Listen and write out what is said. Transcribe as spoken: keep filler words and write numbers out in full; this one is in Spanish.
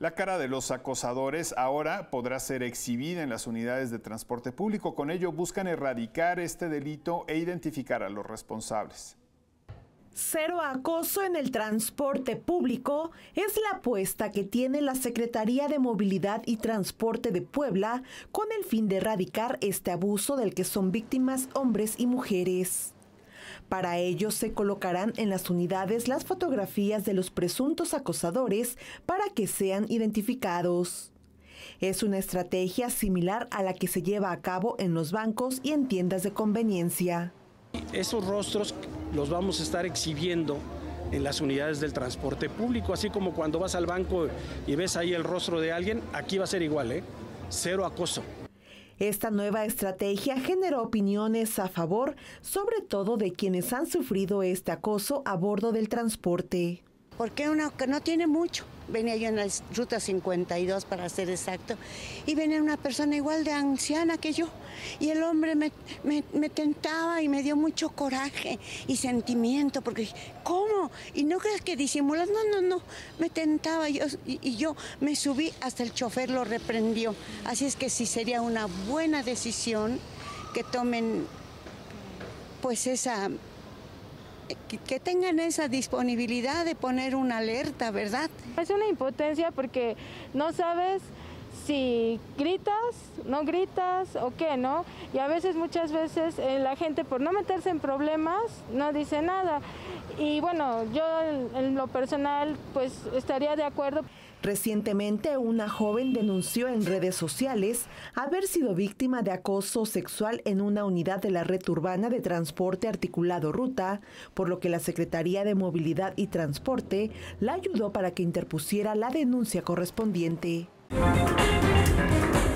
La cara de los acosadores ahora podrá ser exhibida en las unidades de transporte público. Con ello buscan erradicar este delito e identificar a los responsables. Cero acoso en el transporte público es la apuesta que tiene la Secretaría de Movilidad y Transporte de Puebla con el fin de erradicar este abuso del que son víctimas hombres y mujeres. Para ello se colocarán en las unidades las fotografías de los presuntos acosadores para que sean identificados. Es una estrategia similar a la que se lleva a cabo en los bancos y en tiendas de conveniencia. Esos rostros los vamos a estar exhibiendo en las unidades del transporte público, así como cuando vas al banco y ves ahí el rostro de alguien, aquí va a ser igual, ¿eh? Cero acoso. Esta nueva estrategia generó opiniones a favor, sobre todo de quienes han sufrido este acoso a bordo del transporte. Porque uno que no tiene mucho, venía yo en la ruta cincuenta y dos para ser exacto, y venía una persona igual de anciana que yo, y el hombre me, me, me tentaba y me dio mucho coraje y sentimiento, porque dije, ¿cómo? Y no creas que disimulas, no, no, no, me tentaba yo, y, y yo me subí, hasta el chofer lo reprendió. Así es que sí sería una buena decisión que tomen pues esa... que tengan esa disponibilidad de poner una alerta, ¿verdad? Es una impotencia porque no sabes si gritas, no gritas o qué, ¿no? Y a veces, muchas veces, eh, la gente por no meterse en problemas no dice nada. Y bueno, yo en, en lo personal pues estaría de acuerdo. Recientemente, una joven denunció en redes sociales haber sido víctima de acoso sexual en una unidad de la red urbana de transporte articulado Ruta, por lo que la Secretaría de Movilidad y Transporte la ayudó para que interpusiera la denuncia correspondiente.